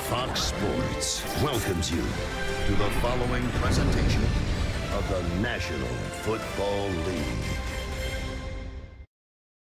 Fox Sports welcomes you to the following presentation of the National Football League.